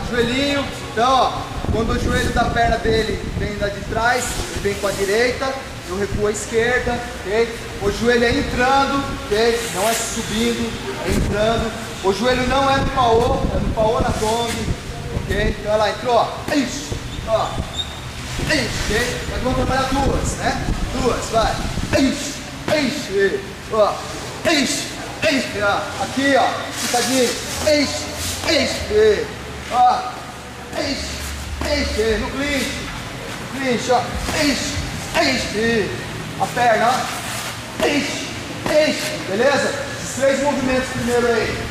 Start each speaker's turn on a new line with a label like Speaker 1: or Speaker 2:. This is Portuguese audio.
Speaker 1: joelhinho. Então, ó, quando o joelho da perna dele vem da de trás, ele vem com a direita, eu recuo à esquerda, ok? O joelho é entrando, ok? Não é subindo, é entrando. O joelho não é no paô, é no paô na tongue, ok? Então, olha lá, entrou, ó. Isso, ó. Isso, ok? Mas vamos trabalhar duas, né? Duas, vai. Isso, isso, ó. Isso, isso, ó. Aqui, ó. Ficadinho. Isso, isso, ó. Isso, isso, no clinch. Clinch, ó. Isso, isso, a perna, ó. Isso, isso, beleza? Esses três movimentos primeiro aí.